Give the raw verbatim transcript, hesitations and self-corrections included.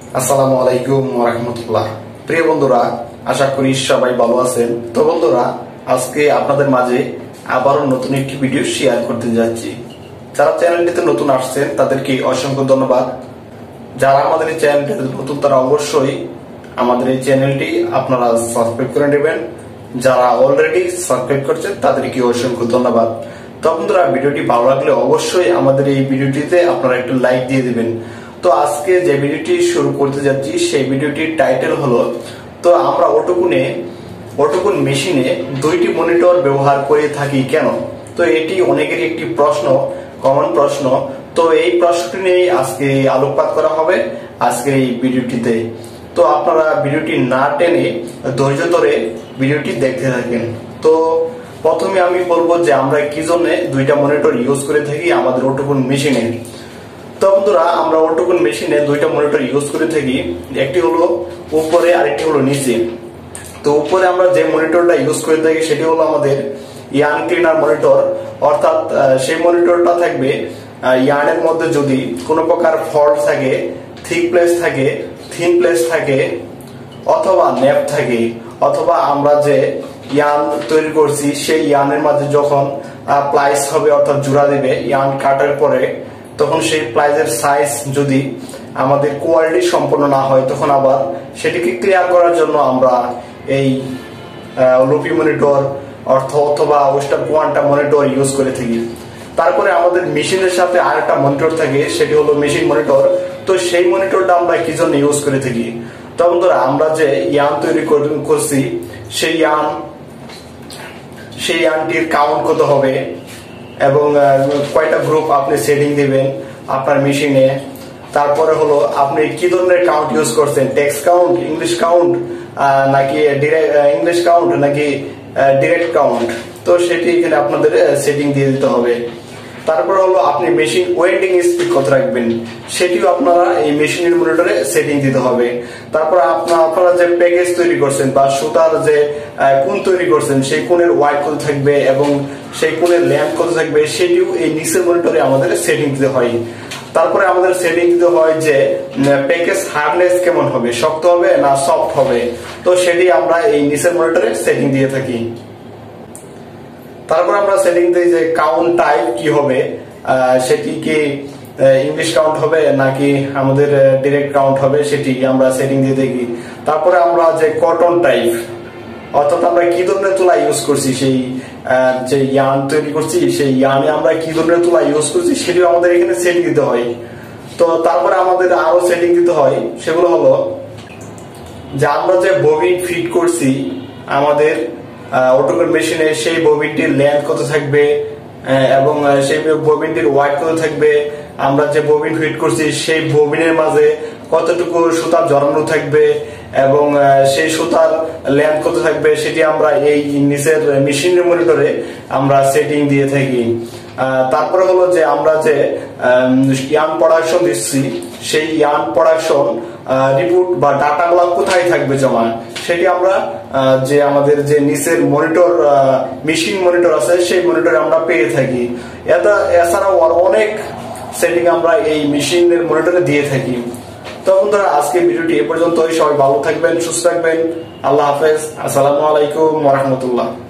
আসসালামু আলাইকুম ওয়া রাহমাতুল্লাহ। প্রিয় বন্ধুরা, আশা করি সবাই ভালো আছেন। তো বন্ধুরা, আজকে আপনাদের মাঝে আবারও নতুন একটি ভিডিও শেয়ার করতে যাচ্ছি। যারা চ্যানেলটিতে নতুন আসছেন তাদেরকে অসংখ্য ধন্যবাদ। যারা আমাদের এই চ্যানেলটিতে নতুন তারা অবশ্যই আমাদের এই চ্যানেলটি আপনারা সাবস্ক্রাইব করে নেবেন। যারা অলরেডি সাবস্ক্রাইব করছেন তাদেরকে অসংখ্য ধন্যবাদ। তো বন্ধুরা, ভিডিওটি ভালো লাগলে অবশ্যই আমাদের এই ভিডিওটিতে আপনারা একটু লাইক দিয়ে দিবেন। তো আজকে যে ভিডিওটি শুরু করতে যাচ্ছি সেই ভিডিওটির টাইটেল হলো, তো আমরা অটোকুনে অটোকুন মেশিনে দুইটি মনিটর ব্যবহার করে থাকি কেন। তো এটি অনেকেরই একটি প্রশ্ন, কমন প্রশ্ন। তো এই প্রশ্নটি নিয়ে আজকে আলোকপাত করা হবে আজকের এই ভিডিওটিতে। তো আপনারা ভিডিওটি না টেনে ধৈর্য ধরে ভিডিওটি দেখতে থাকেন। তো প্রথমে আমি বলবো যে আমরা কি জন্য দুইটা মনিটর ইউজ করে থাকি আমাদের অটোকুন মেশিনে। তো বন্ধুরা, আমরা অটোকুন মেশিনে দুইটা মনিটর ইউজ করে থাকি, একটি হলো উপরে আর একটি হলো নিচে। তো উপরে আমরা যে মনিটরটা ইউজ করে থাকি সেটি হলো আমাদের ইয়ান ক্লিনার মনিটর, অর্থাৎ সেই মনিটরটা থাকবে ইয়ানের মধ্যে যদি কোনো প্রকার ফল্ট থাকে, থিক প্লেস থাকে, থিন প্লেস থাকে, অথবা ন্যাপ থাকে, অথবা আমরা যে ইয়ান তৈরি করছি সেই ইয়ানের মাঝে যখন প্লাইস হবে অর্থাৎ জোড়া দিবে ইয়ান কাটার পরে, তখন সেই প্লাইজের সাইজ যদি আমাদের কোয়ালিটি সম্পন্ন না হয়, তখন আবার সেটিকে ক্লিয়ার করার জন্য আমরা এই লুপি মনিটর অর্থ অথবা ওয়েস্টার্ন কোয়ান্টাম মনিটর ইউজ করে থাকি। তারপরে আমাদের মেশিনের সাথে আরেকটা মনিটর থাকে, সেটি হলো মেশিন মনিটর। তো সেই মনিটরটা আমরা কি জন্য ইউজ করে থাকি? তো বন্ধুরা, আমরা যে ইয়ান তৈরি করছি সেই ইয়ান সেই ইয়ানটির কাউন্ট কত হবে এবং কয়টা গ্রুপ আপনি সেটিং দিবেন আপনার মেশিনে। তারপরে হলো আপনি কি ধরনের কাউন্ট ইউজ করছেন, টেক্সট কাউন্ট, ইংলিশ কাউন্ট নাকি ইংলিশ কাউন্ট নাকি ডিরেক্ট কাউন্ট। তো সেটি এখানে আপনাদের সেটিং দিয়ে দিতে হবে। তারপর হলো আপনি মেশিন ওয়েল্ডিং স্পিড কত রাখবেন সেটিও আপনারা এই মেশিনের মনিটরে সেটিং দিতে হবে। তারপর আপনারা আপনারা যে প্যাকেজ তৈরি করছেন বা সুতার যে কোণ তৈরি করছেন সেই কোণের ওয়াইড কত থাকবে এবং সেই কোণের লেন্থ কত থাকবে সেটিও এই নিচের মনিটরে আমাদের সেটিং দিতে হয়। তারপরে আমাদের সেটিং দিতে হয় যে প্যাকেজ হার্ডনেস কেমন হবে, শক্ত হবে না সফট হবে। তো সেটি আমরা এই নিচের মনিটরে সেটিং দিয়ে থাকি। তারপর আমরা সেটিং দিই যে কাউন্ট টাইপ কি হবে, সেটি কি ইংলিশ কাউন্ট হবে নাকি আমাদের ডিরেক্ট কাউন্ট হবে সেটি আমরা সেটিং দিয়ে দেখি। তারপরে আমরা যে কটন টাইপ অর্থাৎ আমরা কি ধরনের তুলা ইউজ করছি, সেই যে ইয়ান তৈরি করছি সেই ইয়ানে আমরা কি ধরনের তুলা ইউজ করছি সেটিও আমাদের এখানে সেটিং দিতে হয়। তো তারপরে আমাদের আরো সেটিং দিতে হয়, সেগুলো হলো যে আমরা যে ববিন ফিট করছি আমাদের অটোকুন মেশিনে সেই ববিনটির লেন্থ কত থাকবে এবং সেই ববিনটির ওয়াইড কত থাকবে। আমরা যে ববিন ফিট করছি সেই ববিনের মাঝে কতটুকু সুতা জড়ানো থাকবে এবং সেই সুতার লেন্থ কত থাকবে সেটি আমরা এই নিচের মেশিনের মনিটরে আমরা সেটিং দিয়ে থাকি। তারপরে হলো যে আমরা যে ইয়ান প্রোডাকশন দিচ্ছি সেই ইয়ান প্রোডাকশন রিপোর্ট বা ডাটাগুলো কোথায় থাকবে জমা, সেটি আমরা যে আমাদের যে নিচের মনিটর মেশিন মনিটর আছে সেই মনিটরে আমরা পেয়ে থাকি। এটা এছাড়াও অনেক সেটিং আমরা এই মেশিনের মনিটরে দিয়ে থাকি। তো বন্ধুরা, আজকে ভিডিওটি এ পর্যন্তই। সবাই ভালো থাকবেন, সুস্থ থাকবেন। আল্লাহ হাফেজ। আসসালামু আলাইকুম ওয়া রাহমাতুল্লাহ।